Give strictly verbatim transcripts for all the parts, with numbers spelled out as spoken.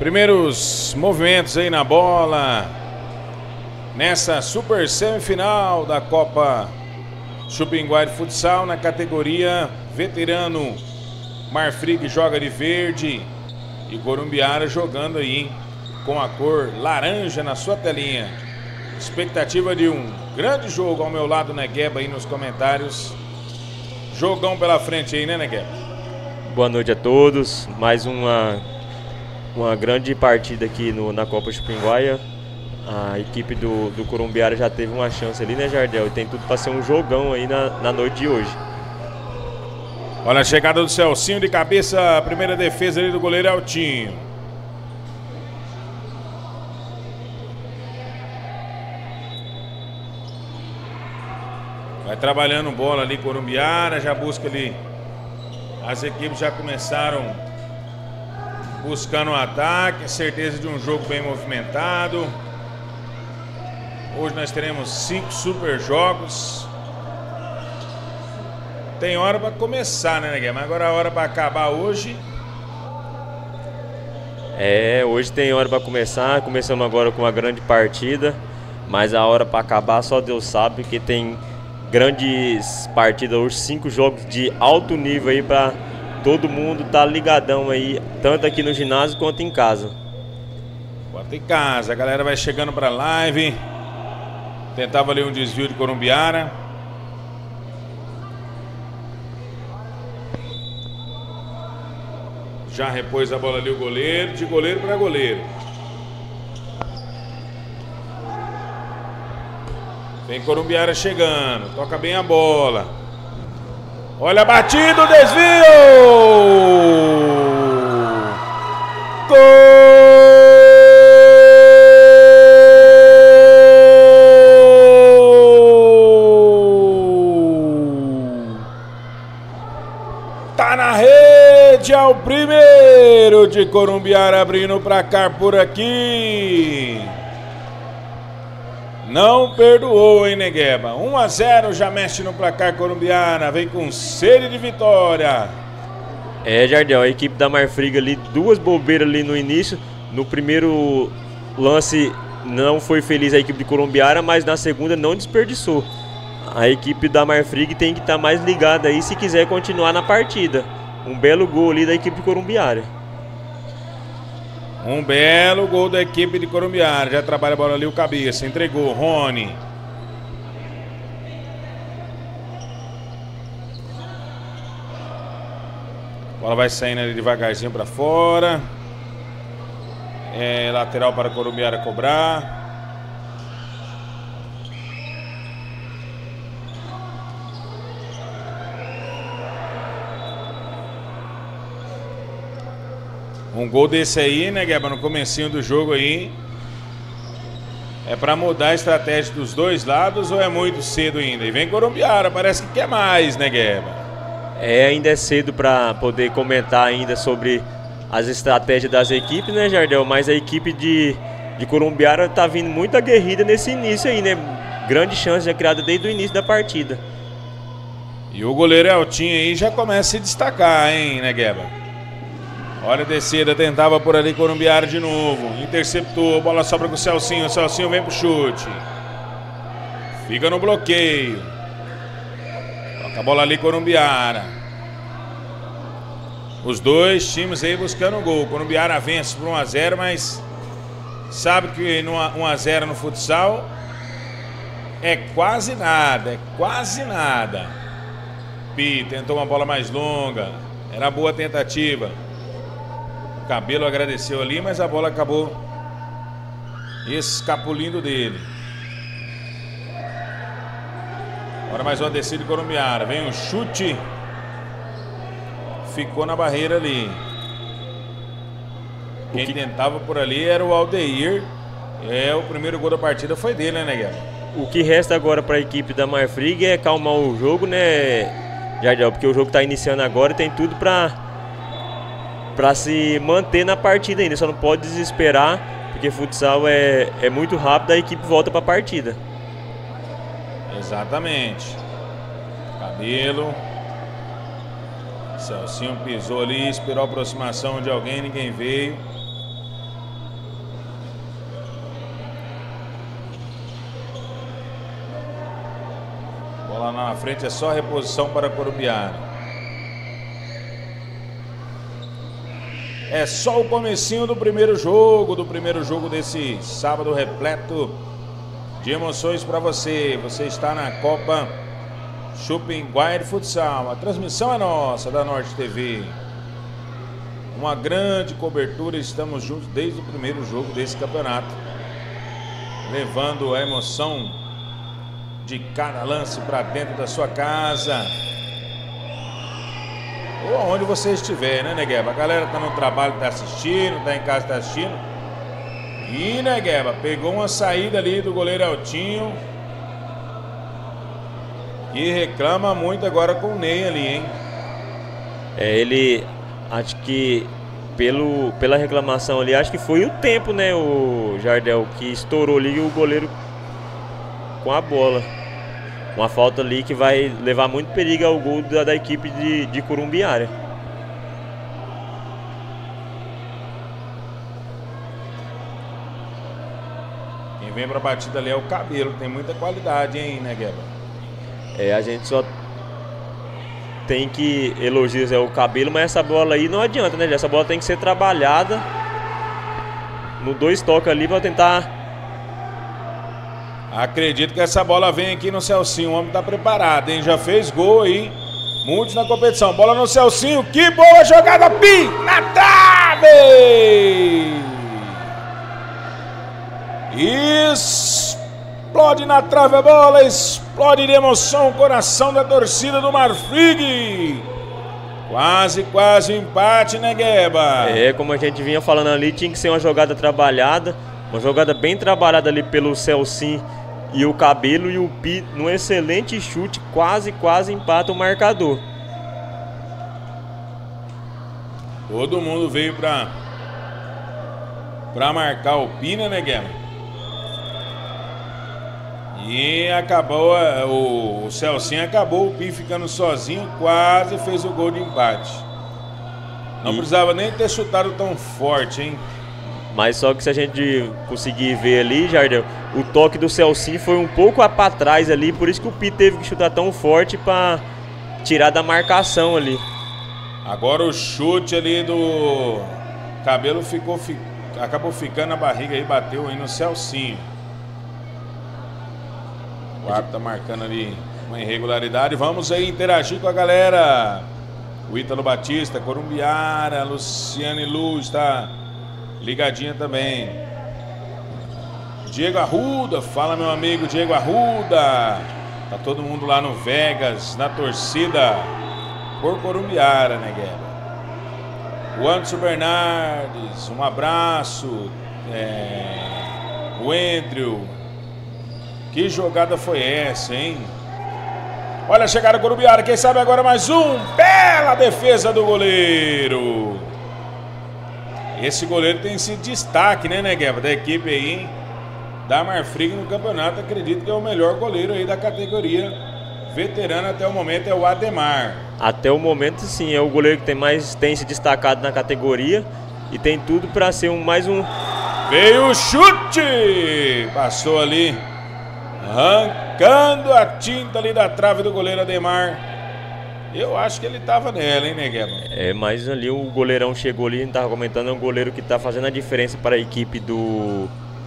Primeiros movimentos aí na bola nessa super semifinal da Copa Chupinguá de Futsal na categoria veterano. Marfrig joga de verde e Corumbiara jogando aí com a cor laranja na sua telinha. Expectativa de um grande jogo ao meu lado, Negueba, aí nos comentários. Jogão pela frente aí, né, Negueba? Boa noite a todos. Mais uma, uma grande partida aqui no, na Copa Chupinguaia. A equipe do, do Corumbiara já teve uma chance ali, né, Jardel? E tem tudo para ser um jogão aí na, na noite de hoje. Olha a chegada do Celcinho de cabeça, a primeira defesa ali do goleiro Altinho. Vai trabalhando bola ali, Corumbiara, já busca ali. As equipes já começaram buscando o ataque, certeza de um jogo bem movimentado. Hoje nós teremos cinco super jogos. Tem hora para começar, né, Neguinho? Mas agora a hora para acabar hoje. É, hoje tem hora para começar. Começamos agora com uma grande partida. Mas a hora para acabar só Deus sabe, porque tem grandes partidas hoje, cinco jogos de alto nível aí para todo mundo tá ligadão aí, tanto aqui no ginásio quanto em casa. Quanto em casa, a galera vai chegando para a live. Tentava ali um desvio de Corumbiara. Já repôs a bola ali o goleiro, de goleiro para goleiro. Vem Corumbiara chegando, toca bem a bola. Olha, batido, desvio! Gol! Tá na rede, é o primeiro de Corumbiara abrindo o placar por aqui. Não perdoou, hein, Negueba? um a zero, já mexe no placar Corumbiara. Vem com sede de vitória. É, Jardel, a equipe da Marfrig ali, duas bobeiras ali no início. No primeiro lance não foi feliz a equipe de Corumbiara, mas na segunda não desperdiçou. A equipe da Marfrig tem que estar mais ligada aí se quiser continuar na partida. Um belo gol ali da equipe de Corumbiara. Um belo gol da equipe de Corumbiara. Já trabalha a bola ali o cabeça. Entregou, Rony. A bola vai saindo ali devagarzinho para fora. É lateral para Corumbiara cobrar. Um gol desse aí, né, Gueba, no comecinho do jogo aí, é pra mudar a estratégia dos dois lados ou é muito cedo ainda? E vem Corumbiara, parece que quer mais, né, Gueba? É, ainda é cedo pra poder comentar ainda sobre as estratégias das equipes, né, Jardel? Mas a equipe de, de Corumbiara tá vindo muito aguerrida nesse início aí, né? Grande chance já criada desde o início da partida. E o goleiro Eltinho aí já começa a se destacar, hein, né, Gueba? Olha a descida, tentava por ali Corumbiara de novo. Interceptou, bola sobra com o Celcinho. O Celcinho vem pro chute. Fica no bloqueio. Toca a bola ali Corumbiara. Os dois times aí buscando o gol. Corumbiara vence por um a zero, mas sabe que no um a zero no futsal é quase nada, é quase nada. Pi tentou uma bola mais longa. Era boa tentativa. Cabelo agradeceu ali, mas a bola acabou escapulindo dele. Agora mais uma descida de Corumbiara. Vem um chute. Ficou na barreira ali. Quem que... tentava por ali era o Aldeir. É, o primeiro gol da partida foi dele, né, Neguinho? O que resta agora para a equipe da Marfrig é calmar o jogo, né, Jardel? Porque o jogo está iniciando agora e tem tudo para para se manter na partida ainda. Só não pode desesperar, porque futsal é, é muito rápido, a equipe volta para a partida. Exatamente. Cabelo. Celcinho pisou ali, esperou a aproximação de alguém, ninguém veio. frente é só reposição para Corumbiara. É só o comecinho do primeiro jogo, do primeiro jogo desse sábado repleto de emoções para você. Você está na Copa Chupinguá de Futsal. A transmissão é nossa, da Norte T V. Uma grande cobertura, estamos juntos desde o primeiro jogo desse campeonato, levando a emoção de cada lance para dentro da sua casa, ou aonde você estiver, né, Negueba? A galera tá no trabalho, tá assistindo, tá em casa, tá assistindo. E, Negueba, pegou uma saída ali do goleiro Eltinho, e reclama muito agora com o Ney ali, hein? É, ele, acho que pelo, pela reclamação ali, acho que foi o tempo, né, o Jardel, que estourou ali o goleiro com a bola. Uma falta ali que vai levar muito perigo ao gol da, da equipe de, de Corumbiara. Quem vem pra batida ali é o Cabelo, tem muita qualidade, hein, Negueba? É, a gente só tem que elogiar o Cabelo, mas essa bola aí não adianta, né? Essa bola tem que ser trabalhada no dois toques ali para tentar. Acredito que essa bola vem aqui no Celcinho. O homem tá preparado, hein? Já fez gol aí, muitos na competição. Bola no Celcinho, que boa jogada, Pi! Na trave! Explode na trave a bola, explode de emoção o coração da torcida do Marfrig. Quase, quase um empate, né, Gueba? É, como a gente vinha falando ali, tinha que ser uma jogada trabalhada, uma jogada bem trabalhada ali pelo Celcinho e o Cabelo, e o Pi, num excelente chute, quase, quase empata o marcador. Todo mundo veio pra, pra marcar o Pi, né, Neguema? E acabou, o, o Celcinho acabou, o Pi ficando sozinho, quase fez o gol de empate. Não e... precisava nem ter chutado tão forte, hein? Mas só que se a gente conseguir ver ali, Jardel, o toque do Celcinho foi um pouco para trás ali, por isso que o Pi teve que chutar tão forte para tirar da marcação ali. Agora o chute ali do Cabelo ficou, fi... acabou ficando na barriga e bateu aí no Celcinho. O árbitro tá marcando ali uma irregularidade. Vamos aí interagir com a galera. O Ítalo Batista, Corumbiara, Luciane Luz está ligadinha também. Diego Arruda, fala meu amigo Diego Arruda. Tá todo mundo lá no Vegas, na torcida por Corumbiara, né, Gueba? O Anderson Bernardes, um abraço. É... O Andrew. Que jogada foi essa, hein? Olha a chegada do Corumbiara, quem sabe agora mais um. Bela defesa do goleiro. Esse goleiro tem esse destaque, né, Negueba, da equipe aí, hein? Da Marfrig no campeonato. Acredito que é o melhor goleiro aí da categoria veterana até o momento, é o Ademar. Até o momento, sim, é o goleiro que tem mais tem se destacado na categoria e tem tudo para ser um, mais um. Veio o chute! Passou ali, arrancando a tinta ali da trave do goleiro Ademar. Eu acho que ele tava nela, hein, Negueba? É, mas ali o goleirão chegou ali, a gente tava comentando, é um goleiro que tá fazendo a diferença para a equipe do...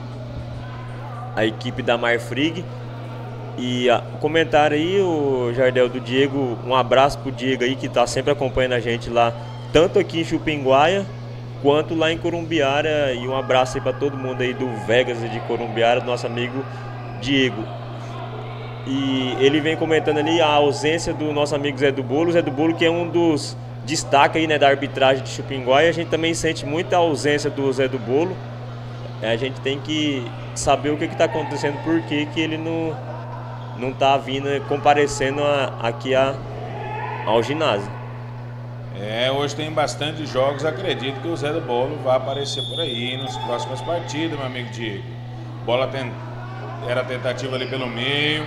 a equipe da Marfrig. E a, o comentário aí, o Jardel, do Diego, um abraço pro Diego aí, que tá sempre acompanhando a gente lá, tanto aqui em Chupinguaia, quanto lá em Corumbiara. E um abraço aí para todo mundo aí do Vegas e de Corumbiara, do nosso amigo Diego. E ele vem comentando ali a ausência do nosso amigo Zé do Bolo. Zé do Bolo, que é um dos destaques aí, né, da arbitragem de Chupinguaia. A gente também sente muita ausência do Zé do Bolo. A gente tem que saber o que está acontecendo, por que que ele não não está vindo, comparecendo a, aqui a, ao ginásio. É, hoje tem bastante jogos. Acredito que o Zé do Bolo vai aparecer por aí nas próximas partidas, meu amigo Diego. Bola tem, era tentativa ali pelo meio.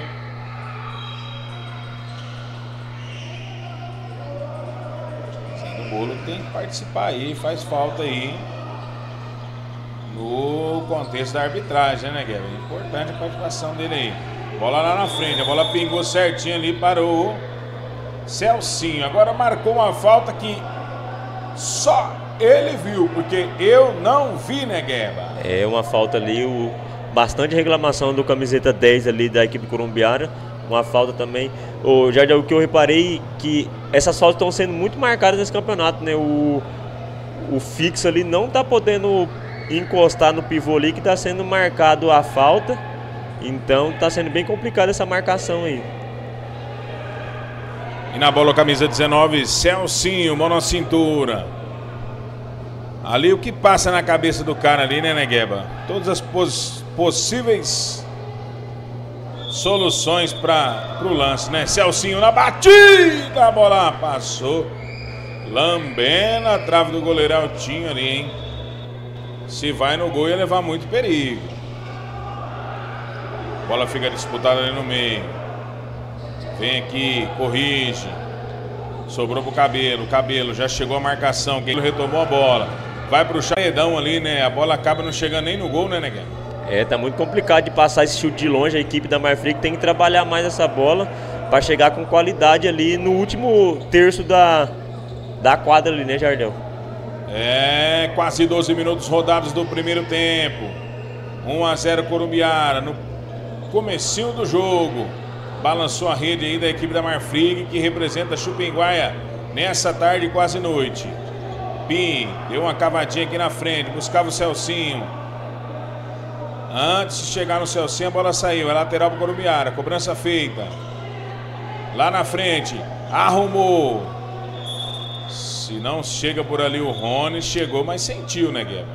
O Bolo tem que participar aí, faz falta aí no contexto da arbitragem, né, Guilherme? É importante a participação dele aí. Bola lá na frente, a bola pingou certinho ali para o Celcinho. Agora marcou uma falta que só ele viu, porque eu não vi, né, Gueba? É uma falta ali, o, bastante reclamação do camiseta dez ali da equipe colombiana. Uma falta também. O Jardim, o que eu reparei que essas faltas estão sendo muito marcadas nesse campeonato, né? O, o fixo ali não tá podendo encostar no pivô ali, que tá sendo marcado a falta. Então tá sendo bem complicada essa marcação aí. E na bola, camisa dezenove, Celcinho, mão na cintura. Ali o que passa na cabeça do cara ali, né, Negueba? Todas as poss possíveis soluções para o lance, né? Celcinho na batida, a bola passou. Lambendo a trave do goleiro Altinho ali, hein? Se vai no gol ia levar muito perigo. Bola fica disputada ali no meio. Vem aqui, corrige. Sobrou pro Cabelo. Cabelo já chegou a marcação. Quem retomou a bola. Vai pro Chaedão ali, né? A bola acaba não chegando nem no gol, né, Neguinho? É, tá muito complicado de passar esse chute de longe. A equipe da Marfrig tem que trabalhar mais essa bola para chegar com qualidade ali no último terço da, da quadra ali, né, Jardel? É, quase doze minutos rodados do primeiro tempo. um a zero Corumbiara. No comecinho do jogo. Balançou a rede aí da equipe da Marfrig, que representa a Chupinguaia nessa tarde quase noite. Pim, deu uma cavadinha aqui na frente, buscava o Celcinho. Antes de chegar no Celcinho, a bola saiu. É lateral para o Corumbiara, cobrança feita. Lá na frente, arrumou. Se não chega por ali o Rony, chegou, mas sentiu, né, Guilherme?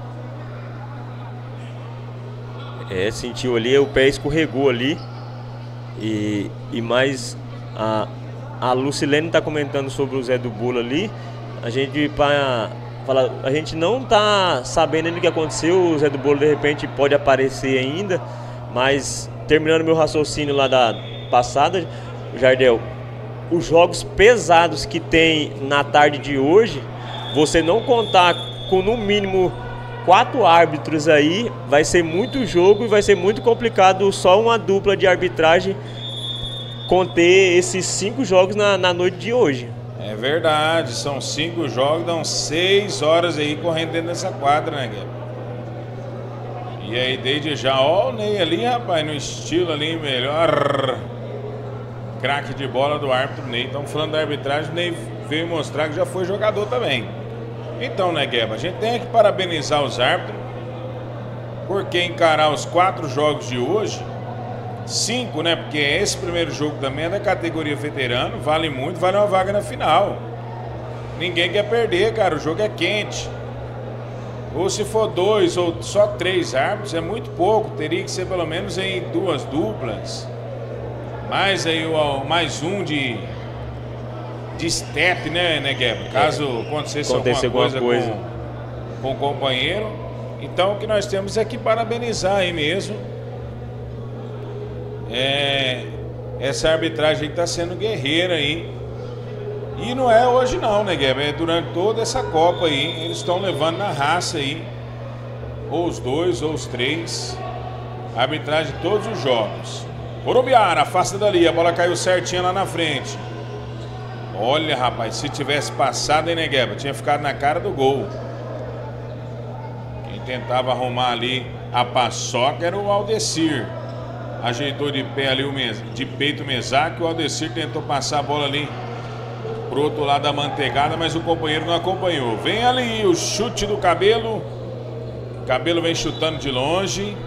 É, sentiu ali, o pé escorregou ali. E, e mais a, a Lucilene está comentando sobre o Zé do Bolo ali. A gente pra, fala, a gente não tá sabendo ainda o que aconteceu. O Zé do Bolo de repente pode aparecer ainda. Mas terminando meu raciocínio lá da passada, Jardel, os jogos pesados que tem na tarde de hoje, você não contar com no mínimo quatro árbitros aí, vai ser muito jogo e vai ser muito complicado só uma dupla de arbitragem conter esses cinco jogos na, na noite de hoje. É verdade, são cinco jogos, dão seis horas aí correndo dentro dessa quadra, né, Guilherme? E aí desde já, ó o Ney ali, rapaz, no estilo ali, melhor craque de bola do árbitro Ney. Estamos falando da arbitragem, o Ney veio mostrar que já foi jogador também. Então, né, Gueba, a gente tem que parabenizar os árbitros, porque encarar os quatro jogos de hoje, cinco, né, porque esse primeiro jogo também é da categoria veterano, vale muito, vale uma vaga na final. Ninguém quer perder, cara, o jogo é quente. Ou se for dois ou só três árbitros, é muito pouco, teria que ser pelo menos em duas duplas. Mais aí, mais um de... de step, né, né, Guilherme? Caso é, acontecesse alguma coisa, coisa. Com, com o companheiro. Então, o que nós temos é que parabenizar aí mesmo. É, essa arbitragem está sendo guerreira aí. E não é hoje não, né, Guilherme? É durante toda essa Copa aí. Eles estão levando na raça aí. Ou os dois, ou os três. Arbitragem de todos os jogos. Corumbiara, afasta dali. A bola caiu certinha lá na frente. Olha, rapaz, se tivesse passado, hein, né, Gueba? Tinha ficado na cara do gol. Quem tentava arrumar ali a paçoca era o Aldecir. Ajeitou de pé ali, o mes... de peito o Mesaque. O Aldecir tentou passar a bola ali pro outro lado da manteigada, mas o companheiro não acompanhou. Vem ali o chute do Cabelo. Cabelo vem chutando de longe.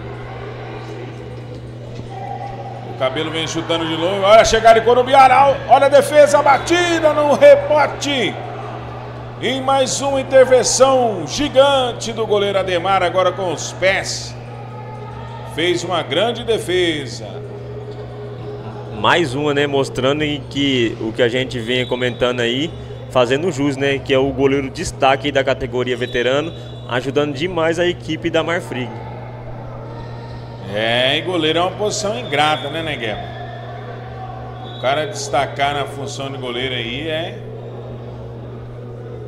O Cabelo vem chutando de longe. Olha a chegada de Corumbiara. Olha a defesa, a batida no rebote. Em mais uma intervenção gigante do goleiro Ademar, agora com os pés. Fez uma grande defesa. Mais uma, né? Mostrando que o que a gente vem comentando aí, fazendo jus, né? Que é o goleiro destaque da categoria veterano, ajudando demais a equipe da Marfrig. É, e goleiro é uma posição ingrata, né, Negueba? O cara destacar na função de goleiro aí é...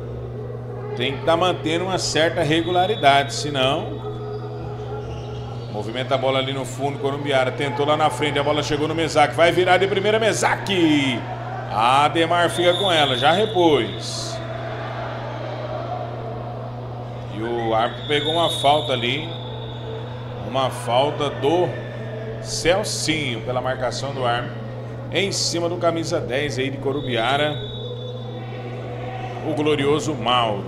tem que estar tá mantendo uma certa regularidade, senão... Movimenta a bola ali no fundo, Corumbiara tentou lá na frente, a bola chegou no Mesaque, vai virar de primeira, Mesaque. Ademar fica com ela, já repôs. E o árbitro pegou uma falta ali, uma falta do Celcinho pela marcação do árbitro, em cima do camisa dez aí de Corumbiara, o glorioso Mauro.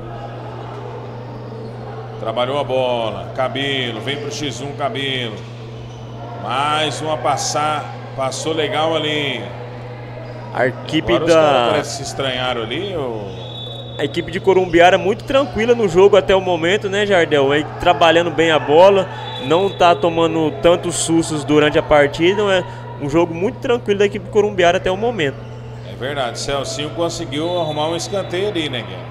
Trabalhou a bola, Cabelo, vem pro X um, Cabelo. Mais uma passar, passou legal ali. A equipe Agora da... os caras parecem se estranharam ali. Ou... A equipe de Corumbiara muito tranquila no jogo até o momento, né, Jardel? Aí, trabalhando bem a bola, não tá tomando tantos sustos durante a partida. É um jogo muito tranquilo da equipe de Corumbiara até o momento. É verdade, Celcinho conseguiu arrumar um escanteio ali, né, Guilherme?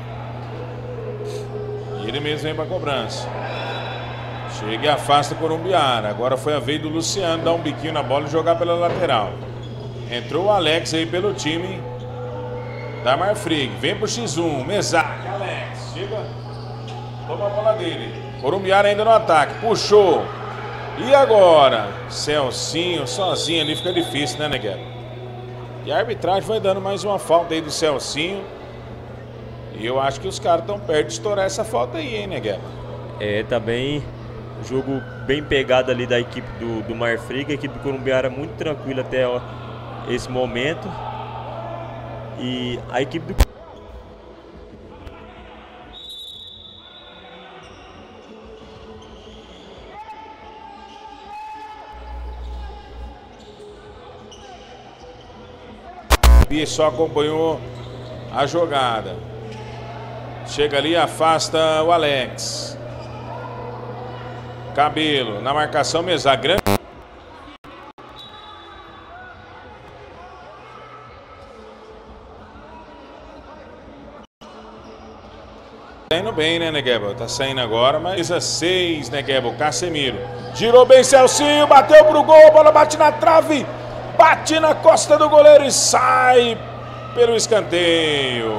Ele mesmo vem para cobrança. Chega e afasta o Corumbiara. Agora foi a vez do Luciano dar um biquinho na bola e jogar pela lateral. Entrou o Alex aí pelo time da Marfrig. Vem pro X um. Mesaque. Alex. Chega. Toma a bola dele. Corumbiara ainda no ataque. Puxou. E agora? Celcinho sozinho ali fica difícil, né, Neguero? E a arbitragem vai dando mais uma falta aí do Celcinho. E eu acho que os caras estão perto de estourar essa falta aí, hein, Negueba? É, tá bem. Jogo bem pegado ali da equipe do, do Marfrig. A equipe do Corumbiara muito tranquila até ó, esse momento. E a equipe do... E só acompanhou a jogada. Chega ali, afasta o Alex. Cabelo na marcação, Mesa grande. Tá indo bem, né, Negueba? Tá saindo agora, mas a seis, Negueba, o Casemiro. Girou bem, Celcinho, bateu pro gol, a bola bate na trave. Bate na costa do goleiro e sai pelo escanteio.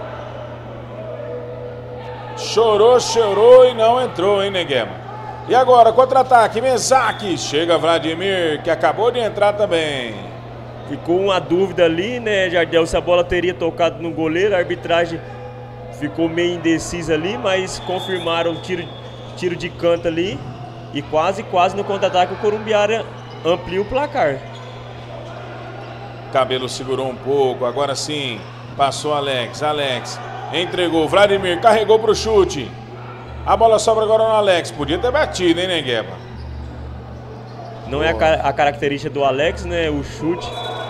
Chorou, chorou e não entrou, hein, Neguema? E agora, contra-ataque, Mesaque. Chega Vladimir, que acabou de entrar também. Ficou uma dúvida ali, né, Jardel, se a bola teria tocado no goleiro. A arbitragem ficou meio indecisa ali, mas confirmaram o tiro, tiro de canto ali. E quase, quase no contra-ataque o Corumbiara amplia o placar. Cabelo segurou um pouco, agora sim, passou Alex, Alex, entregou, Vladimir, carregou pro chute. A bola sobra agora no Alex, podia ter batido, hein, Negueba? Não Boa. é a, car a característica do Alex, né, o chute.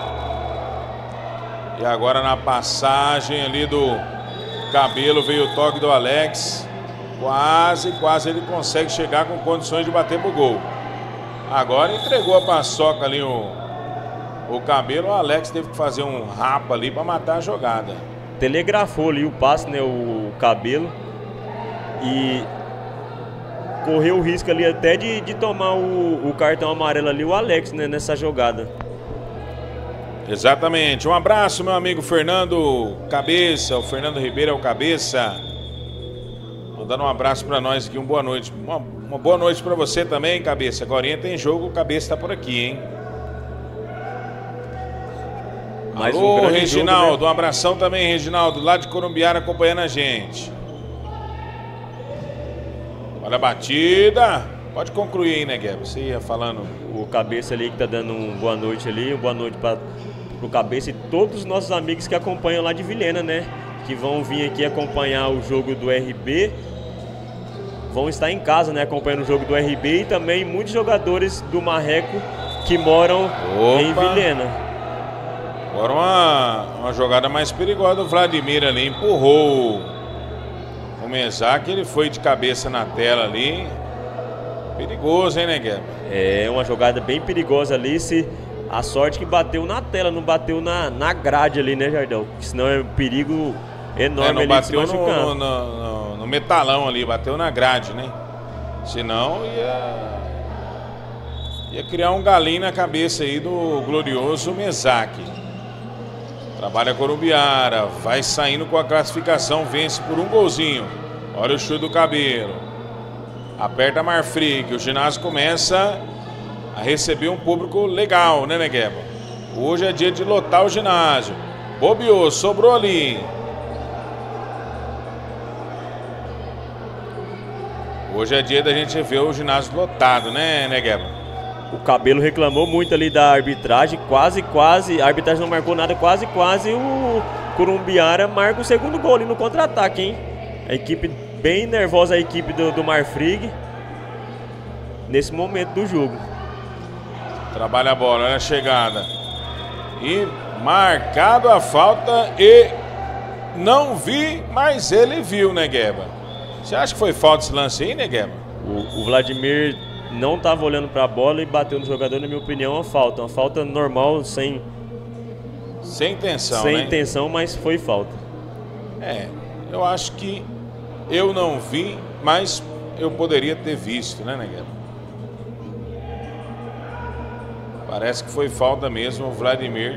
E agora na passagem ali do Cabelo, veio o toque do Alex. Quase, quase ele consegue chegar com condições de bater pro gol. Agora entregou a paçoca ali o... O Cabelo, o Alex teve que fazer um rapa ali para matar a jogada. Telegrafou ali o passe, né, o Cabelo. E correu o risco ali até de, de tomar o, o cartão amarelo ali, o Alex, né, nessa jogada. Exatamente. Um abraço, meu amigo Fernando Cabeça. O Fernando Ribeiro é o Cabeça. Mandando um abraço para nós aqui, uma boa noite. Uma, uma boa noite para você também, Cabeça. Agora tem jogo, o Cabeça tá por aqui, hein? Mais Alô, um Reginaldo, jogo, né? Um abração também, Reginaldo, lá de Corumbiara acompanhando a gente. Olha a batida. Pode concluir aí, né, Guilherme? Você ia falando. O Cabeça ali que tá dando um boa noite ali, um boa noite para o Cabeça e todos os nossos amigos que acompanham lá de Vilhena, né? Que vão vir aqui acompanhar o jogo do R B. Vão estar em casa, né, acompanhando o jogo do R B e também muitos jogadores do Marreco que moram Opa. em Vilhena. Agora uma, uma jogada mais perigosa do Vladimir ali, empurrou o Mesaque, ele foi de cabeça na tela ali. Perigoso, hein, né, Guilherme? É uma jogada bem perigosa ali, se a sorte que bateu na tela, não bateu na, na grade ali, né, Jardel? Senão é um perigo enorme é, não ali bateu de se machucar. No, no, no, no metalão ali, bateu na grade, né? Senão ia, ia criar um galinho na cabeça aí do glorioso Mesaque. Trabalha Corumbiara, vai saindo com a classificação, vence por um golzinho. Olha o chute do Cabelo. Aperta a Marfrig. O ginásio começa a receber um público legal, né, Negueba? Hoje é dia de lotar o ginásio. Bobeou, sobrou ali. Hoje é dia da gente ver o ginásio lotado, né, Negueba? O Cabelo reclamou muito ali da arbitragem, quase, quase, a arbitragem não marcou nada, quase, quase o Corumbiara marca o segundo gol ali no contra-ataque, hein? A equipe bem nervosa, a equipe do, do Marfrig, nesse momento do jogo. Trabalha a bola, olha a chegada. E marcado a falta e não vi, mas ele viu, Negueba. Você acha que foi falta esse lance aí, Negueba? O, o Vladimir não estava olhando para a bola e bateu no jogador, na minha opinião, uma falta. Uma falta normal, sem... Sem intenção, Sem né? intenção, mas foi falta. É, eu acho que eu não vi, mas eu poderia ter visto, né, Negueba? Parece que foi falta mesmo, o Vladimir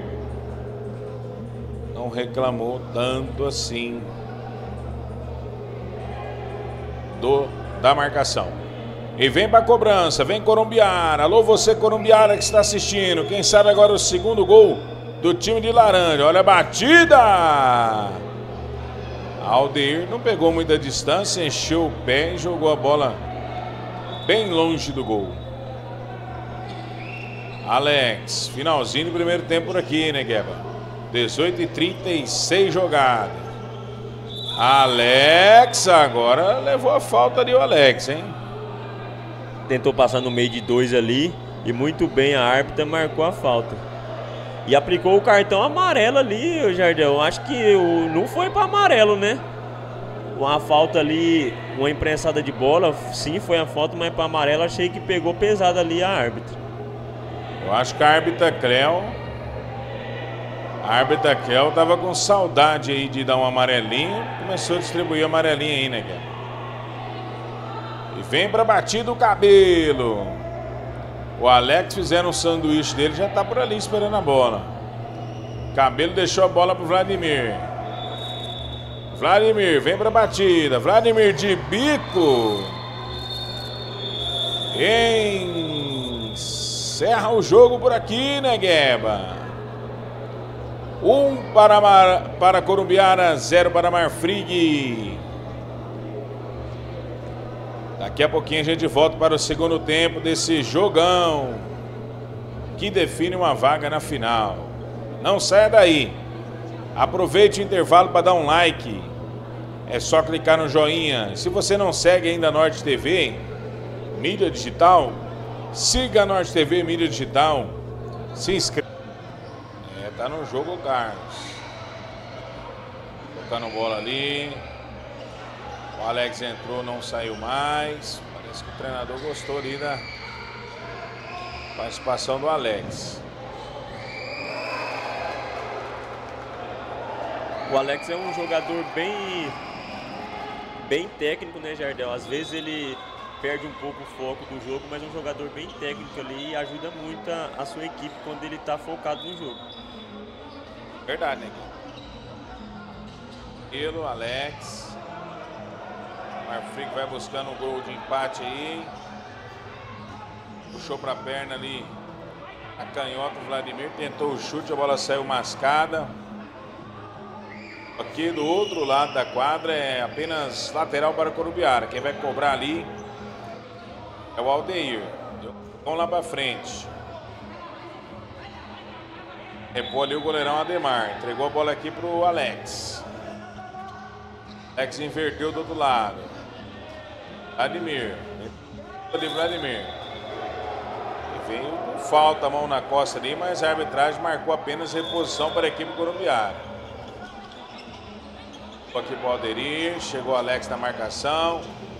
não reclamou tanto assim do, da marcação. E vem para a cobrança, vem Corumbiara. Alô, você Corumbiara que está assistindo. Quem sabe agora o segundo gol do time de laranja. Olha a batida! Aldeir não pegou muita distância, encheu o pé e jogou a bola bem longe do gol. Alex, finalzinho do primeiro tempo por aqui, né, Gueba? dezoito e trinta e seis jogada. Alex agora levou a falta ali o Alex, hein? Tentou passar no meio de dois ali e muito bem a árbitra marcou a falta. E aplicou o cartão amarelo ali, o Jardel. Acho que o, não foi para amarelo, né? Uma falta ali, uma imprensada de bola, sim foi a falta, mas para amarelo achei que pegou pesado ali a árbitra. Eu acho que a árbitra Cleo, a árbitra Cleo tava com saudade aí de dar um amarelinho, começou a distribuir amarelinho aí, né, cara? E vem pra batida o Cabelo. O Alex fizeram um sanduíche dele, já tá por ali esperando a bola. Cabelo deixou a bola pro Vladimir. Vladimir, vem pra batida. Vladimir de bico. Encerra o jogo por aqui, né, Gueba? Um para, Mar... para Corumbiara, zero para Marfrig. Daqui a pouquinho a gente volta para o segundo tempo desse jogão que define uma vaga na final. Não saia daí. Aproveite o intervalo para dar um like. É só clicar no joinha. Se você não segue ainda a Norte T V, mídia digital, siga a Norte T V, mídia digital. Se inscreva. É, tá no jogo, Carlos. Tocando bola ali. O Alex entrou, não saiu mais. Parece que o treinador gostou ali da participação do Alex. O Alex é um jogador bem, bem técnico, né, Jardel? Às vezes ele perde um pouco o foco do jogo, mas é um jogador bem técnico ali e ajuda muito a, a sua equipe quando ele está focado no jogo. Verdade, né? Ele, Alex. Marfrig vai buscando um gol de empate aí. Puxou para a perna ali a canhota, o Vladimir tentou o chute, a bola saiu mascada. Aqui do outro lado da quadra é apenas lateral para Corumbiara. Quem vai cobrar ali é o Aldeir. Vamos lá para frente. Repô ali o goleirão Ademar. Entregou a bola aqui para o Alex. Alex inverteu do outro lado. Vladimir. Ali Vladimir. E veio com falta, a mão na costa ali, mas a arbitragem marcou apenas reposição para a equipe Corumbiara. Aqui para o Aldeir, chegou o Alex na marcação.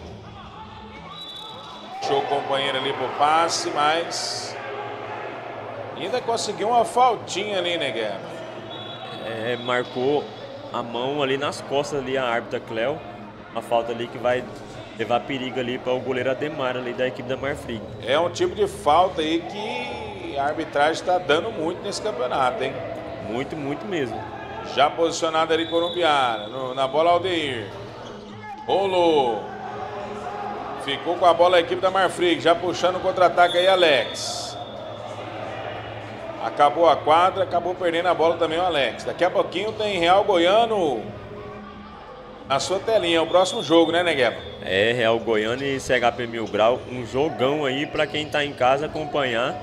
Puxou o companheiro ali pro passe, mas ainda conseguiu uma faltinha ali, né, Guerra? É, marcou a mão ali nas costas ali a árbitra Cleo. Uma falta ali que vai levar perigo ali para o goleiro Ademar ali da equipe da Marfrig. É um tipo de falta aí que a arbitragem está dando muito nesse campeonato, hein? Muito, muito mesmo. Já posicionado ali Corumbiara, no, na bola Aldeir. Rolou. Ficou com a bola a equipe da Marfrig, já puxando o contra-ataque aí, Alex. Acabou a quadra, acabou perdendo a bola também o Alex. Daqui a pouquinho tem Real Goiano na sua telinha, o próximo jogo, né, Negueba? É, Real Goiano e C H P Mil Grau, um jogão aí pra quem tá em casa acompanhar.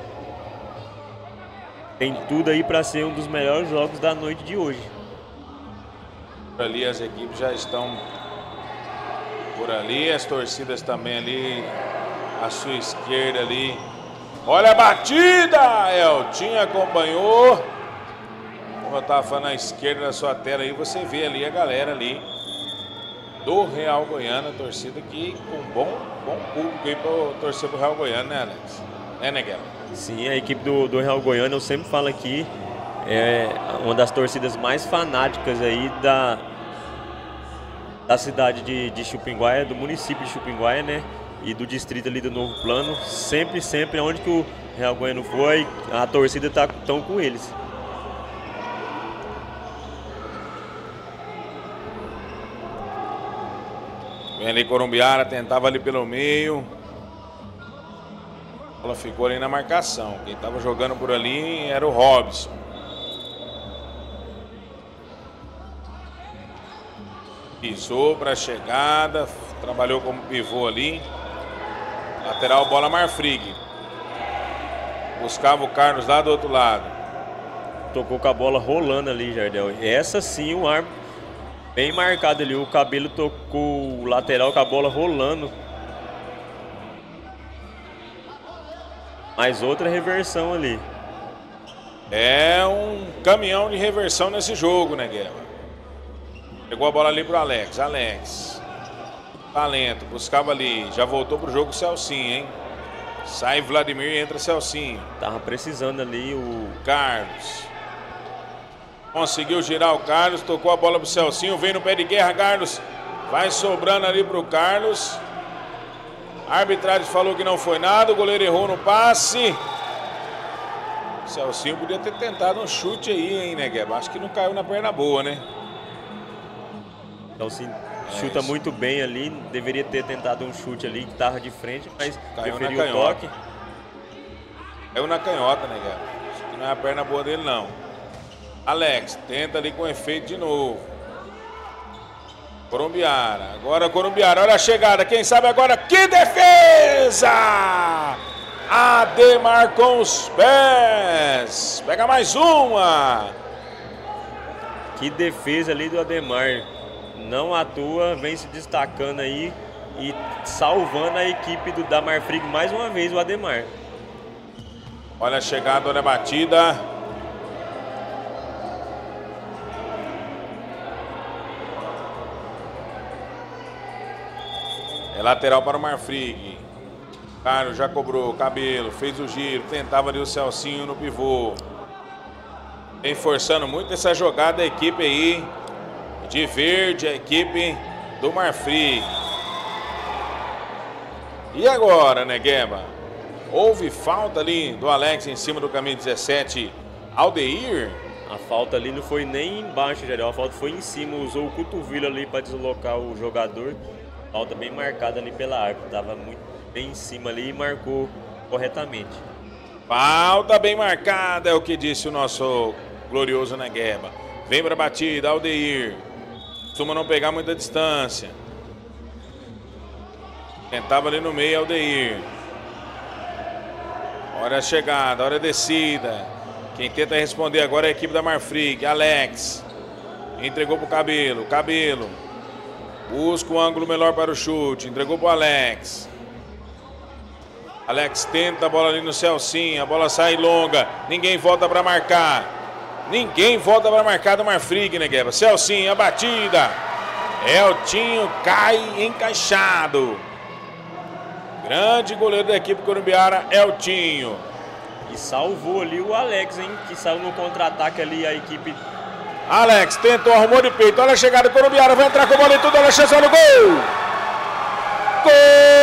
Tem tudo aí pra ser um dos melhores jogos da noite de hoje. Por ali as equipes já estão por ali, as torcidas também ali, à sua esquerda ali. Olha a batida! Eltinho acompanhou. Como eu tava falando, à esquerda da sua tela aí, você vê ali a galera ali do Real Goiano, a torcida aqui com bom, bom público aí pra torcer pro Real Goiano, né, Alex? Né, Neguela? Sim, a equipe do, do Real Goiano, eu sempre falo aqui, é uma das torcidas mais fanáticas aí da, da cidade de, de Chupinguaia, do município de Chupinguaia, né? E do distrito ali do Novo Plano. Sempre, sempre, onde que o Real Goiano foi, a torcida tá tão com eles. Vem ali Corumbiara, tentava ali pelo meio. Ela ficou ali na marcação. Quem estava jogando por ali era o Robson. Pisou para a chegada, trabalhou como pivô ali. Lateral, bola Marfrig. Buscava o Carlos lá do outro lado. Tocou com a bola rolando ali, Jardel. Essa sim, o árbitro bem marcado ali. O Cabelo tocou o lateral com a bola rolando. Mais outra reversão ali. É um caminhão de reversão nesse jogo, né, Guerra? Pegou a bola ali pro Alex. Alex. Talento, buscava ali. Já voltou pro jogo o Celcinho, hein? Sai Vladimir e entra Celcinho. Tava precisando ali o Carlos. Conseguiu girar o Carlos, tocou a bola pro Celcinho, vem no pé de guerra, Carlos. Vai sobrando ali pro Carlos. A arbitragem falou que não foi nada, o goleiro errou no passe. O Celcinho podia ter tentado um chute aí, hein, né, Gueba? Acho que não caiu na perna boa, né? Então, sim, chuta é muito bem ali. Deveria ter tentado um chute ali que tava de frente, mas caiu preferiu na o toque. Caiu na canhota, né, Gueba? Acho que não é a perna boa dele, não. Alex, tenta ali com efeito de novo. Corumbiara, agora Corumbiara, olha a chegada, quem sabe agora, que defesa! Ademar com os pés, pega mais uma. Que defesa ali do Ademar, não à toa, vem se destacando aí e salvando a equipe do da Marfrig mais uma vez, o Ademar. Olha a chegada, olha a batida. É lateral para o Marfrig. Carlos já cobrou, Cabelo, fez o giro, tentava ali o Celcinho no pivô. Vem forçando muito essa jogada a equipe aí de verde, a equipe do Marfrig. E agora, Negueba? Houve falta ali do Alex em cima do caminho dezessete, Aldeir. A falta ali não foi nem embaixo, geral, a falta foi em cima, usou o cotovelo ali para deslocar o jogador. Falta bem marcada ali pela árbitra, estava muito bem em cima ali e marcou corretamente. Falta bem marcada, é o que disse o nosso glorioso Negueba. Vem para a batida, Aldeir. Costuma não pegar muita distância. Tentava ali no meio, Aldeir. Olha a chegada, olha a descida. Quem tenta responder agora é a equipe da Marfrig, Alex. Entregou para o Cabelo, Cabelo. Busca o ângulo melhor para o chute. Entregou para o Alex. Alex tenta a bola ali no Celcinho. A bola sai longa. Ninguém volta para marcar. Ninguém volta para marcar do Marfrig, né, Gueba? Celcinho, a batida. Eltinho cai encaixado. Grande goleiro da equipe Corumbiara, Eltinho. E salvou ali o Alex, hein? Que saiu no contra-ataque ali a equipe. Alex tentou, arrumou de peito. Olha a chegada do Corumbiara. Vai entrar com a bola e tudo. Olha a chance, olha o gol. Gol!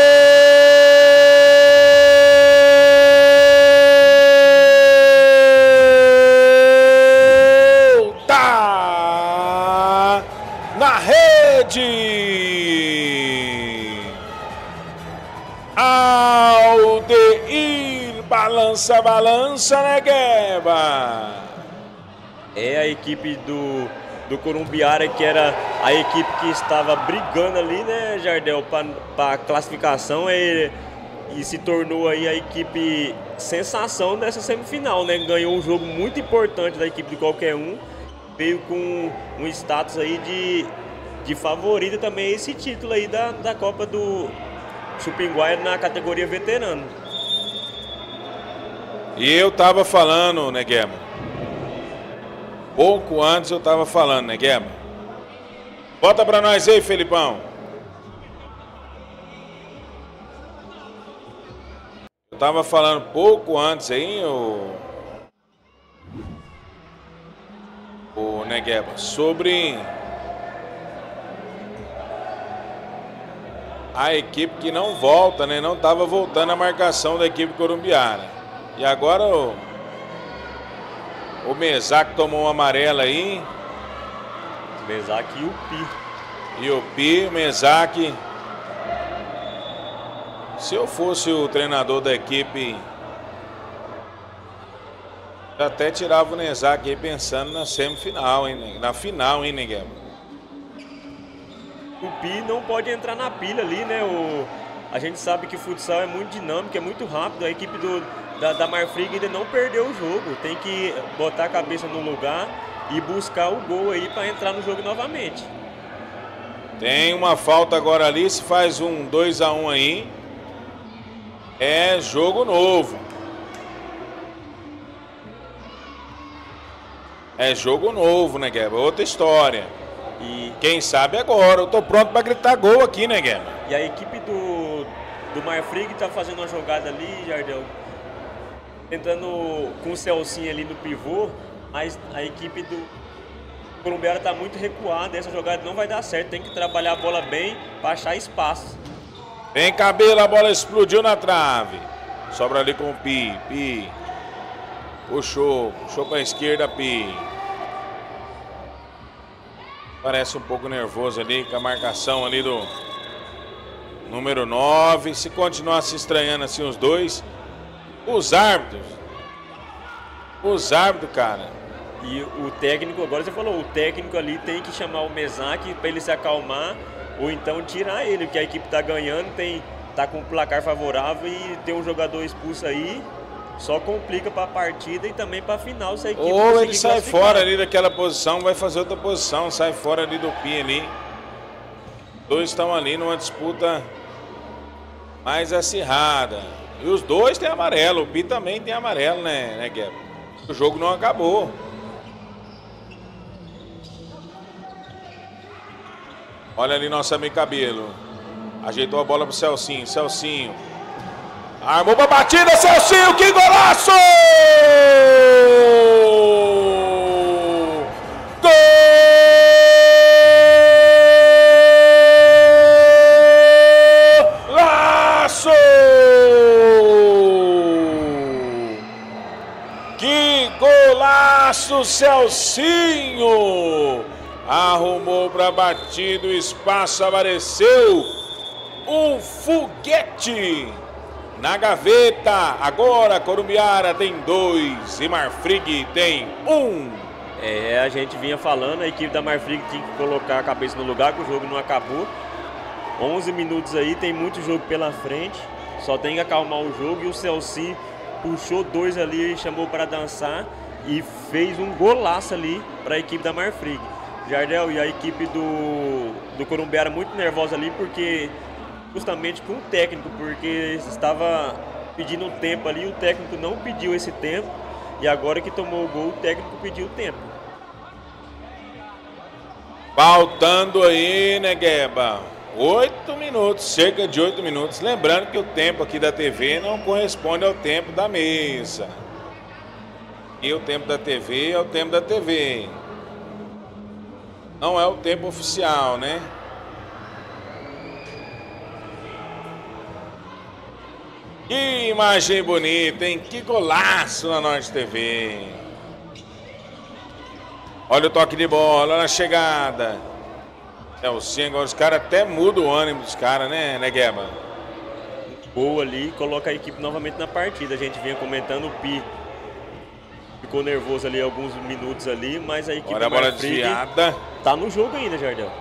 Tá na rede. Balança, balança, Negueba. É a equipe do, do Corumbiara, que era a equipe que estava brigando ali, né, Jardel, para a classificação, e, e se tornou aí a equipe sensação dessa semifinal, né? Ganhou um jogo muito importante da equipe de qualquer um, veio com um status aí de, de favorita também esse título aí da, da Copa do Chupinguai na categoria veterano. E eu tava falando, Negueba, pouco antes eu tava falando, Negueba. Bota pra nós aí, Felipão. Eu tava falando pouco antes aí, o, o Negueba, sobre a equipe que não volta, né? Não tava voltando a marcação da equipe corumbiara. E agora o, o Mesac tomou uma amarela aí. Mesac e o Pi. E o Pi, o Mesac. Se eu fosse o treinador da equipe, eu até tirava o Mesac aí pensando na semifinal, hein? Na final, hein, Negueba? O Pi não pode entrar na pilha ali, né? O, a gente sabe que o futsal é muito dinâmico, é muito rápido. A equipe do, da, da Marfrig ainda não perdeu o jogo. Tem que botar a cabeça no lugar e buscar o gol aí para entrar no jogo novamente. Tem uma falta agora ali, se faz um dois a um aí. É jogo novo. É jogo novo, né, Gueba? Outra história. E quem sabe agora. Eu tô pronto para gritar gol aqui, né, Gueba? E a equipe do, do Marfrig tá fazendo uma jogada ali, Jardel, tentando com o Celcinho ali no pivô, mas a equipe do Colombiara tá muito recuada. Essa jogada não vai dar certo. Tem que trabalhar a bola bem para achar espaço. Vem Cabelo, a bola explodiu na trave. Sobra ali com o Pi. Pi. Puxou. Puxou para a esquerda, Pi. Parece um pouco nervoso ali com a marcação ali do número nove. Se continuar se estranhando assim os dois, os árbitros. Os árbitros, cara. E o técnico, agora você falou, o técnico ali tem que chamar o Mesac para ele se acalmar, ou então tirar ele, porque a equipe tá ganhando, tem, tá com um placar favorável e ter um jogador expulso aí só complica para a partida e também para a final se a equipe ou ele sai fora ali daquela posição, vai fazer outra posição, sai fora ali do Pi ali. Dois estão ali numa disputa mais acirrada. E os dois têm amarelo, o Pi também tem amarelo, né, né, Gueba? O jogo não acabou. Olha ali nosso amigo Cabelo. Ajeitou a bola pro Celcinho. Celcinho. Armou pra batida, Celcinho. Que golaço! Golaço! Que golaço, Celcinho! Arrumou para batida, o espaço apareceu. Um foguete na gaveta. Agora Corumbiara tem dois e Marfrig tem um. É, a gente vinha falando, a equipe da Marfrig tinha que colocar a cabeça no lugar, que o jogo não acabou. onze minutos aí, tem muito jogo pela frente. Só tem que acalmar o jogo. E o Celci puxou dois ali, chamou para dançar e fez um golaço ali para a equipe da Marfrig. Jardel, e a equipe do, do Corumbiara muito nervosa ali, porque justamente com o técnico, porque estava pedindo tempo ali, o técnico não pediu esse tempo, e agora que tomou o gol, o técnico pediu o tempo. Faltando aí, né, Gueba? Oito minutos, cerca de oito minutos. Lembrando que o tempo aqui da T V não corresponde ao tempo da mesa. E o tempo da T V é o tempo da T V. Não é o tempo oficial, né? Que imagem bonita, hein? Que golaço na Norte T V. Olha o toque de bola, olha a chegada. É o sim, agora os caras até mudam o ânimo dos caras, né, né, Gueba? gol ali, coloca a equipe novamente na partida. A gente vinha comentando, o Pi ficou nervoso ali alguns minutos ali, mas a equipe Olha a bola desviada. Tá no jogo ainda, Jardel.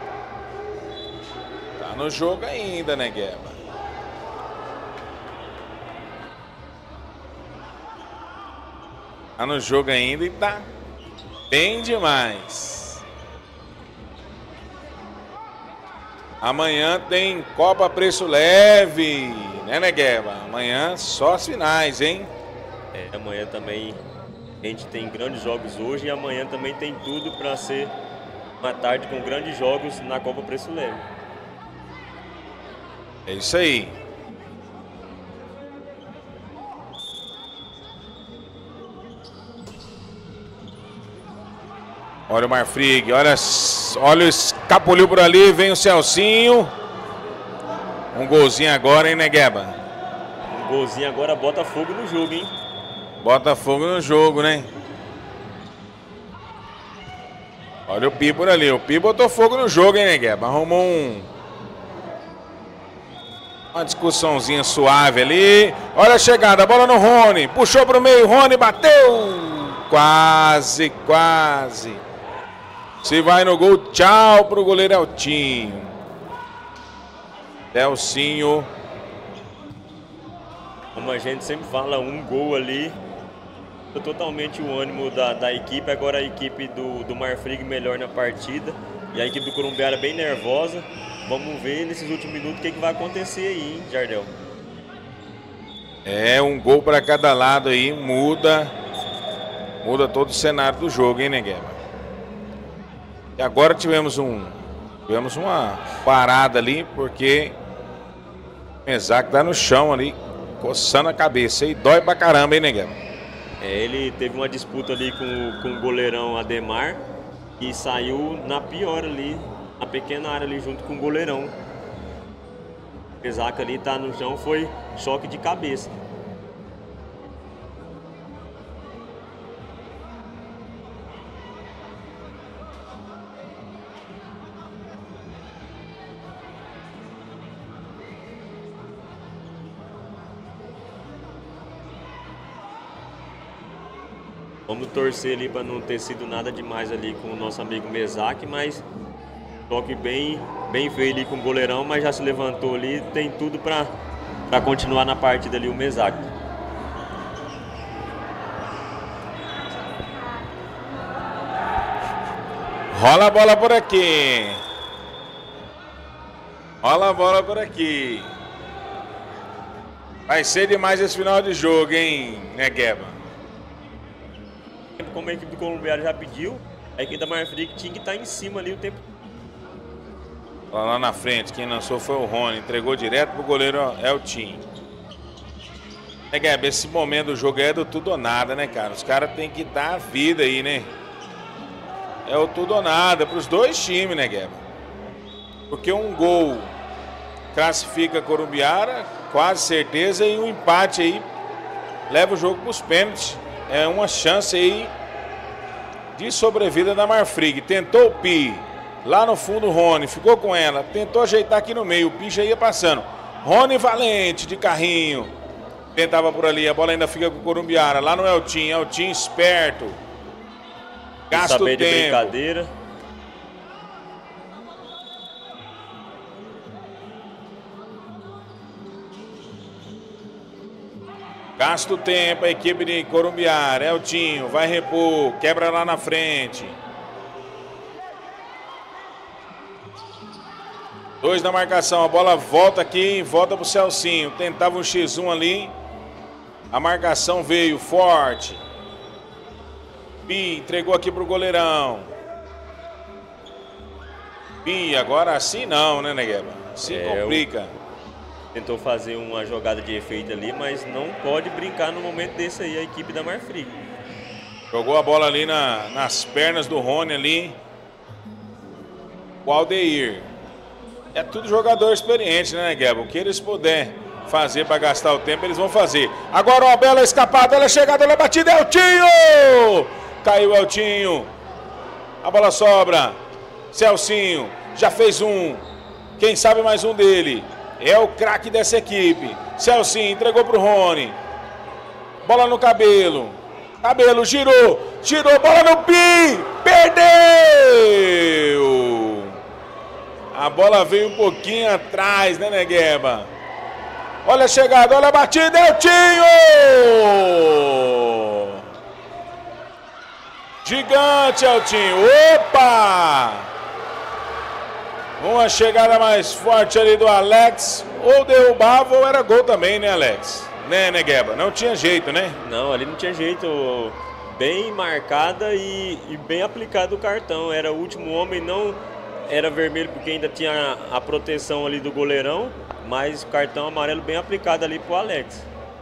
Tá no jogo ainda, né, Gueba? Tá no jogo ainda e tá bem demais. Amanhã tem Copa Preço Leve, né, Negueba? Amanhã só as finais, hein? É, amanhã também a gente tem grandes jogos hoje e amanhã também tem tudo para ser uma tarde com grandes jogos na Copa Preço Leve. É isso aí. Olha o Marfrig, olha, olha o escapuliu por ali, vem o Celcinho. Um golzinho agora, hein, Negueba? Um golzinho agora, bota fogo no jogo, hein? Bota fogo no jogo, né? Olha o Pi por ali, o Pi botou fogo no jogo, hein, Negueba? Arrumou um... uma discussãozinha suave ali. Olha a chegada, a bola no Rony, puxou pro meio, Rony bateu! Quase, quase. Se vai no gol, tchau pro goleiro Eltinho. Celcinho. Como a gente sempre fala, um gol ali, totalmente o ânimo da, da equipe. Agora a equipe do, do Marfrig melhor na partida. E a equipe do Corumbiara bem nervosa. Vamos ver nesses últimos minutos o que, que vai acontecer aí, hein, Jardel? É, um gol para cada lado aí, muda. Muda todo o cenário do jogo, hein, Negueba? E agora tivemos um tivemos uma parada ali, porque o Mesac tá no chão ali, coçando a cabeça. E dói pra caramba, hein, Negueba? É, ele teve uma disputa ali com, com o goleirão Ademar e saiu na pior ali, na pequena área ali, junto com o goleirão. O Mesac ali tá no chão, foi choque de cabeça. Vamos torcer ali para não ter sido nada demais ali com o nosso amigo Mesac, mas toque bem, bem feio ali com o goleirão, mas já se levantou ali, tem tudo para para continuar na partida ali o Mesac. Rola a bola por aqui. Rola a bola por aqui. Vai ser demais esse final de jogo, hein, Negueba? Como a equipe do Corumbiara já pediu, a equipe da Marfrig tinha que estar em cima ali o tempo. Lá na frente, quem lançou foi o Rony, entregou direto pro goleiro Eltinho. Negueba, esse momento do jogo é do tudo ou nada, né, cara? Os caras têm que dar a vida aí, né? É o tudo ou nada pros dois times, né, Negueba? Porque um gol classifica Corumbiara, quase certeza, e um empate aí leva o jogo pros pênaltis. É uma chance aí de sobrevida da Marfrig. Tentou o Pi, lá no fundo o Rony, ficou com ela, tentou ajeitar aqui no meio, o Pi já ia passando. Rony Valente de carrinho, tentava por ali, a bola ainda fica com o Corumbiara, lá no Eltinho, Eltinho esperto. Gasta o tempo. De brincadeira. Gasta o tempo, a equipe de Corumbiara, Eltinho, vai repor, quebra lá na frente. Dois na marcação, a bola volta aqui, volta pro Celcinho, tentava um xis um ali. A marcação veio forte. Pi entregou aqui pro goleirão. Pi, agora assim não, né, Negueba? Se é, complica. Eu... Tentou fazer uma jogada de efeito ali, mas não pode brincar no momento desse aí a equipe da Marfrig. Jogou a bola ali na, nas pernas do Rony ali. O Aldeir. É tudo jogador experiente, né, Negueba? O que eles puderem fazer para gastar o tempo, eles vão fazer. Agora uma bela escapada, ela é chegada, ela é batida, Eltinho! Caiu Eltinho. A bola sobra. Celcinho já fez um. Quem sabe mais um dele. É o craque dessa equipe. Celcinho entregou pro Rony. Bola no Cabelo. Cabelo girou. Girou, bola no Pi. Perdeu. A bola veio um pouquinho atrás, né, Negueba? Olha a chegada, olha a batida. Eltinho! Gigante, Eltinho. Opa! Uma chegada mais forte ali do Alex. Ou derrubava ou era gol também, né, Alex? Né, Negueba? Não tinha jeito, né? Não, ali não tinha jeito. Bem marcada e, e bem aplicado o cartão. Era o último homem, não era vermelho porque ainda tinha a proteção ali do goleirão. Mas cartão amarelo bem aplicado ali pro Alex.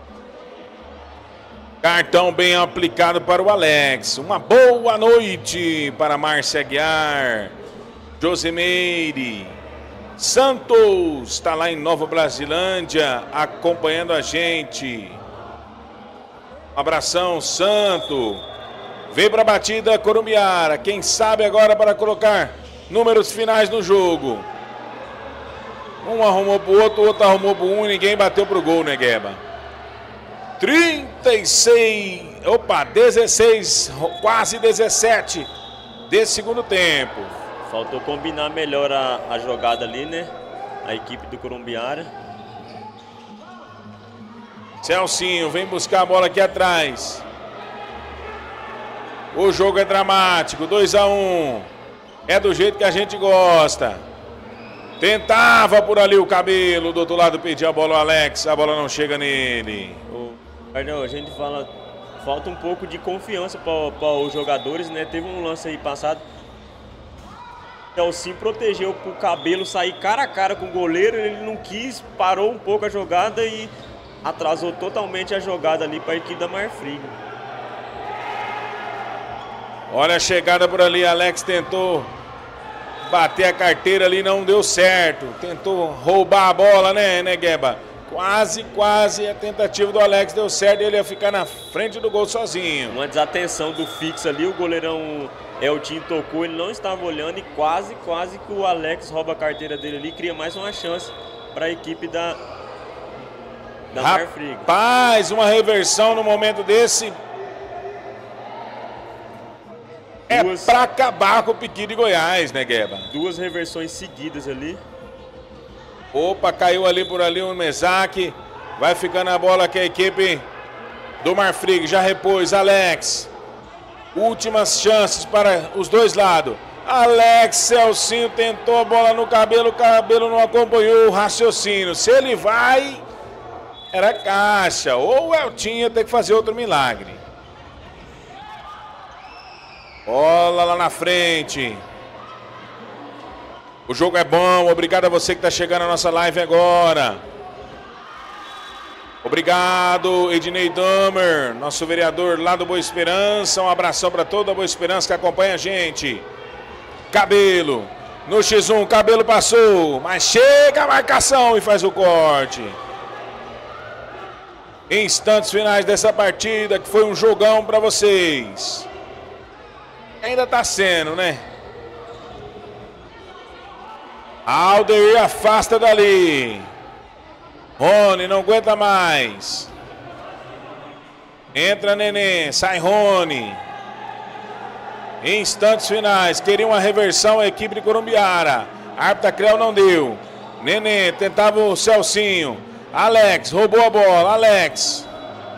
Cartão bem aplicado para o Alex. Uma boa noite para Márcia Aguiar. Josimeire Santos está lá em Nova Brasilândia acompanhando a gente. Um abração, Santo. Vem para a batida, Corumbiara. Quem sabe agora para colocar números finais no jogo. Um arrumou pro outro, o outro arrumou pro um e ninguém bateu pro gol, né, Gueba? trinta e seis, opa, dezesseis, quase dezessete desse segundo tempo. Faltou combinar melhor a, a jogada ali, né? A equipe do Corumbiara. Celcinho vem buscar a bola aqui atrás. O jogo é dramático, dois a um. É do jeito que a gente gosta. Tentava por ali o Cabelo, do outro lado pedia a bola o Alex, a bola não chega nele. O, a gente fala, falta um pouco de confiança para os jogadores, né? Teve um lance aí passado. O Celcinho protegeu para o Cabelo sair cara a cara com o goleiro, ele não quis, parou um pouco a jogada e atrasou totalmente a jogada ali para a equipe da Marfrig. Olha a chegada por ali, Alex tentou bater a carteira ali, não deu certo. Tentou roubar a bola, né, né, Gueba? Quase, quase a tentativa do Alex deu certo e ele ia ficar na frente do gol sozinho. Uma desatenção do fixo ali, o goleirão Eltinho tocou, ele não estava olhando e quase, quase que o Alex rouba a carteira dele ali, cria mais uma chance para a equipe da, da Marfrig. Rapaz, uma reversão no momento desse. É duas, pra acabar com o Piqui de Goiás, né, Gueba? Duas reversões seguidas ali. Opa, caiu ali por ali o Mesaque. Vai ficando a bola aqui a equipe do Marfrig. Já repôs, Alex. Últimas chances para os dois lados. Alex Celcinho tentou a bola no Cabelo. O Cabelo não acompanhou o raciocínio. Se ele vai, era caixa. Ou o Eltinho ia ter que fazer outro milagre. Bola lá na frente. O jogo é bom. Obrigado a você que está chegando na nossa live agora. Obrigado, Ednei Damer, nosso vereador lá do Boa Esperança. Um abração para toda a Boa Esperança que acompanha a gente. Cabelo. No X um, Cabelo passou. Mas chega a marcação e faz o corte. Instantes finais dessa partida, que foi um jogão para vocês. Ainda tá sendo, né? Alder afasta dali. Rony não aguenta mais. Entra Nenê, sai Rony. Instantes finais, queria uma reversão a equipe de Corumbiara. Árbitra Creu não deu. Nenê tentava o Celcinho. Alex roubou a bola, Alex.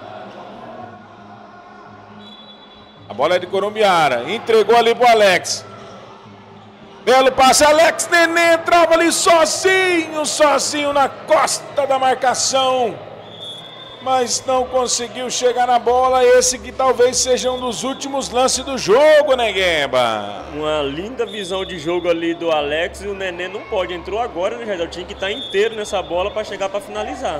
A bola é de Corumbiara. Entregou ali pro Alex. Belo passe. Alex Nenê entrava ali sozinho. Sozinho na costa da marcação. Mas não conseguiu chegar na bola. Esse que talvez seja um dos últimos lances do jogo, né, Gueba? Uma linda visão de jogo ali do Alex. E o Nenê não pode. Entrou agora, né, Jardel? Tinha que estar inteiro nessa bola para chegar para finalizar.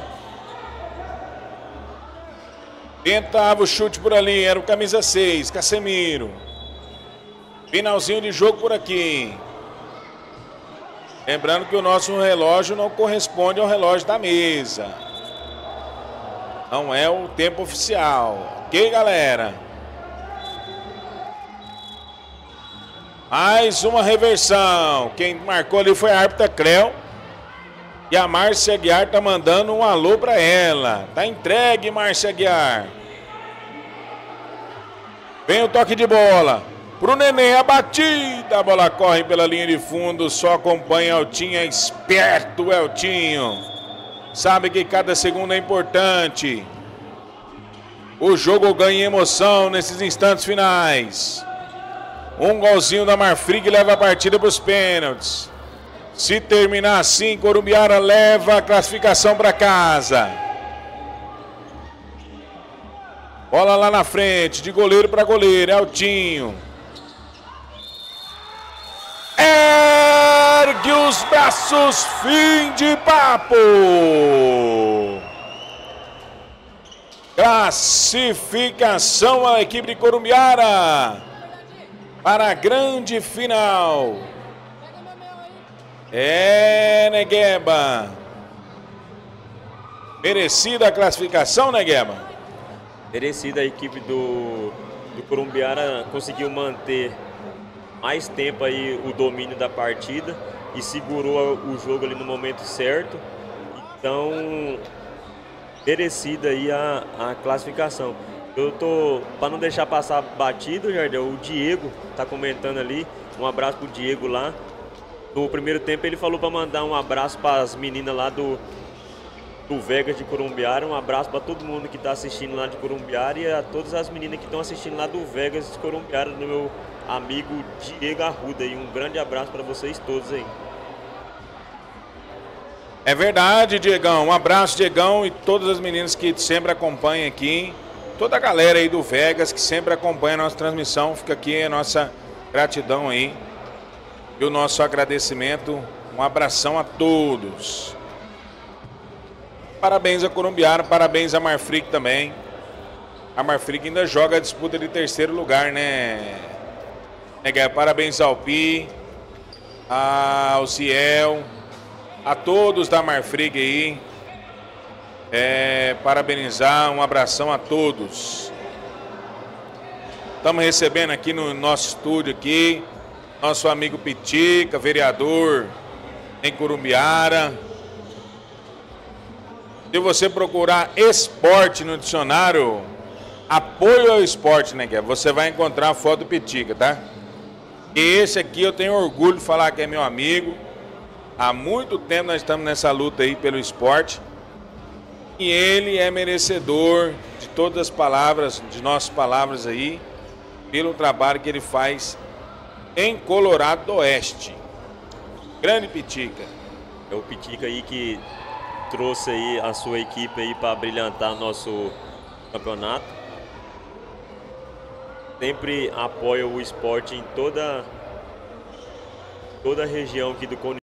Tentava o chute por ali, era o camisa seis, Casemiro. Finalzinho de jogo por aqui. Lembrando que o nosso relógio não corresponde ao relógio da mesa. Não é o tempo oficial. Ok, galera? Mais uma reversão. Quem marcou ali foi a árbitra Creu. E a Márcia Aguiar tá mandando um alô pra ela. Tá entregue, Márcia Aguiar. Vem o toque de bola. Pro Neném, a batida. A bola corre pela linha de fundo. Só acompanha Eltinho. É esperto o Eltinho. Sabe que cada segundo é importante. O jogo ganha emoção nesses instantes finais. Um golzinho da Marfrig leva a partida para os pênaltis. Se terminar assim, Corumbiara leva a classificação para casa. Bola lá na frente, de goleiro para goleiro, Eltinho. Ergue os braços, fim de papo. Classificação a equipe de Corumbiara para a grande final. É, Negueba. Merecida a classificação, Negueba? Merecida. A equipe do, do Corumbiara conseguiu manter mais tempo aí o domínio da partida e segurou o jogo ali no momento certo. Então, merecida aí a, a classificação. Eu tô, para não deixar passar batido, Jardel, o Diego tá comentando ali. Um abraço pro Diego lá. No primeiro tempo ele falou para mandar um abraço para as meninas lá do, do Vegas de Corumbiara. Um abraço para todo mundo que está assistindo lá de Corumbiara e a todas as meninas que estão assistindo lá do Vegas de Corumbiara, no meu amigo Diego Arruda. E um grande abraço para vocês todos aí. É verdade, Diegão. Um abraço, Diegão, e todas as meninas que sempre acompanham aqui. Toda a galera aí do Vegas que sempre acompanha a nossa transmissão. Fica aqui a nossa gratidão aí. E o nosso agradecimento, um abração a todos. Parabéns a Corumbiara, parabéns a Marfrig também. A Marfrig ainda joga a disputa de terceiro lugar, né? Parabéns ao Pi, ao Ciel, a todos da Marfrig aí. É, parabenizar, um abração a todos. Estamos recebendo aqui no nosso estúdio aqui nosso amigo Pitica, vereador em Corumbiara. Se você procurar esporte no dicionário, apoio ao esporte, né, Guilherme? Você vai encontrar a foto do Pitica, tá? E esse aqui eu tenho orgulho de falar que é meu amigo. Há muito tempo nós estamos nessa luta aí pelo esporte. E ele é merecedor de todas as palavras, de nossas palavras aí, pelo trabalho que ele faz em Colorado do Oeste. Grande Pitica. É o Pitica aí que trouxe aí a sua equipe aí para brilhantar nosso campeonato. Sempre apoia o esporte em toda, toda a região aqui do Cone